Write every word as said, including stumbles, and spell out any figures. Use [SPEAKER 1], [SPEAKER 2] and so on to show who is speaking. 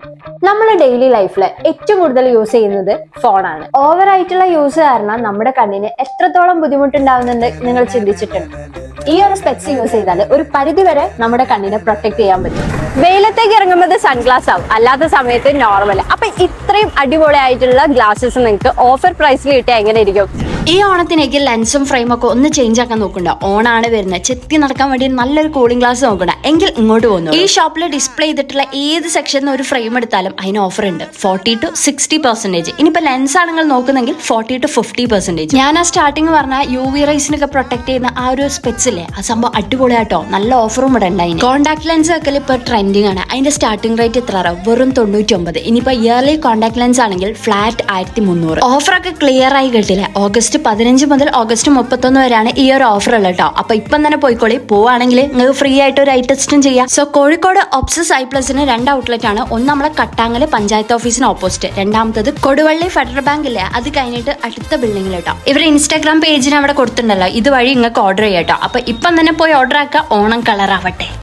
[SPEAKER 1] നമ്മുടെ ഡെയിലി ലൈഫിൽ ഏറ്റവും കൂടുതൽ യൂസ് ചെയ്യുന്നത് ഫോണാണ്. ഓവർ ആയിട്ടുള്ള യൂസ് കാരണം നമ്മുടെ കണ്ണിന് എത്രത്തോളം ബുദ്ധിമുട്ടുണ്ടാവുന്നുണ്ട് നിങ്ങൾ ചിന്തിച്ചിട്ടുണ്ട്? ഈ ഒരു സ്പെക്സ് യൂസ് ചെയ്താൽ ഒരു പരിധി വരെ നമ്മുടെ കണ്ണിനെ പ്രൊട്ടക്ട് ചെയ്യാൻ പറ്റും. വെയിലത്തേക്ക് ഇറങ്ങുമ്പോൾ സൺഗ്ലാസ് ആവും, അല്ലാത്ത സമയത്ത് നോർമൽ. അപ്പൊ ഇത്രയും അടിപൊളിയായിട്ടുള്ള ഗ്ലാസസ് നിങ്ങൾക്ക് ഓഫർ പ്രൈസിൽ കിട്ടിയാൽ എങ്ങനെ ഇരിക്കും?
[SPEAKER 2] ഈ ഓണത്തിനേക്ക് ലെൻസും ഫ്രെയിമും ഒക്കെ ഒന്ന് ചേഞ്ച് ആക്കാൻ നോക്കണ്ട. ഓണാണ് വരുന്നത്, ചെത്തി നടക്കാൻ വേണ്ടി നല്ലൊരു കൂളിംഗ് ഗ്ലാസ് നോക്കണ്ട എങ്കിൽ ഇങ്ങോട്ട് പോകുന്നു. ഈ ഷോപ്പിൽ ഡിസ്പ്ലേ ചെയ്തിട്ടുള്ള ഏത് സെക്ഷനിൽ ഒരു ഫ്രെയിം എടുത്താലും അതിന് ഓഫർ ഉണ്ട്, ഫോർട്ടി ടു സിക്സ്റ്റി പെർസെന്റേജ്. ഇനിയിപ്പോ ലെൻസ് ആണ് നിങ്ങൾ നോക്കുന്നെങ്കിൽ ഫോർട്ടി ടു ഫിഫ്റ്റി പെർസെന്റേജ്. ഞാൻ ആ സ്റ്റാർട്ടിങ് പറഞ്ഞ യു വി റൈസിനൊക്കെ പ്രൊട്ടക്ട് ചെയ്യുന്ന ആ ഒരു സ്പെക്സ് ഇല്ലേ, ആ സംഭവം അടിപൊളിയാട്ടോ. നല്ല ഓഫറും ഇവിടെ ഉണ്ടായി. കോൺടാക്ട് ലെൻസ് ഒക്കെ ഇപ്പൊ ട്രെൻഡിങ് ആണ്. അതിന്റെ സ്റ്റാർട്ടിംഗ് റേറ്റ് എത്ര അറിയാം? വെറും തൊണ്ണൂറ്റി ഒമ്പത്. ഇനിയിപ്പോ ഇയർലി കോൺടാക്ട് ലെൻസ് ആണെങ്കിൽ ഫ്ലാറ്റ് ആയിരത്തി മുന്നൂറ്. ഓഫറൊക്കെ ക്ലിയർ ആയി കിട്ടില്ല. ഓഗസ്റ്റ് പതിനഞ്ച് മുതൽ ഓഗസ്റ്റ് മുപ്പത്തൊന്ന് വരെയാണ് ഈ ഒരു ഓഫർ ഉള്ളത് കേട്ടോ. അപ്പൊ ഇപ്പം തന്നെ പോയിക്കോളി. പോവാണെങ്കിൽ നിങ്ങൾക്ക് ഫ്രീ ആയിട്ട് ഒരു ഐ ടെസ്റ്റും ചെയ്യാം. സോ കോഴിക്കോട് ഒപ്സസ് ഐ പ്ലസിന് രണ്ട് ഔട്ട്ലെറ്റ് ആണ്. ഒന്ന് നമ്മളെ കട്ടാങ്ങല് പഞ്ചായത്ത് ഓഫീസിന് ഓപ്പോസിറ്റ്, രണ്ടാമത്തത് കൊടുവള്ളി ഫെഡറൽ ബാങ്ക് ഇല്ലേ അത് കഴിഞ്ഞിട്ട് അടുത്ത ബിൽഡിംഗിൽ കേട്ടോ. ഇവർ ഇൻസ്റ്റാഗ്രാം പേജിന് അവിടെ കൊടുത്തിട്ടുണ്ടല്ലോ, ഇതുവഴി നിങ്ങൾക്ക് ഓർഡർ ചെയ്യാം കേട്ടോ. അപ്പൊ ഇപ്പം തന്നെ പോയി ഓർഡർ ആക്കുക. ഓണം കളർ ആവട്ടെ.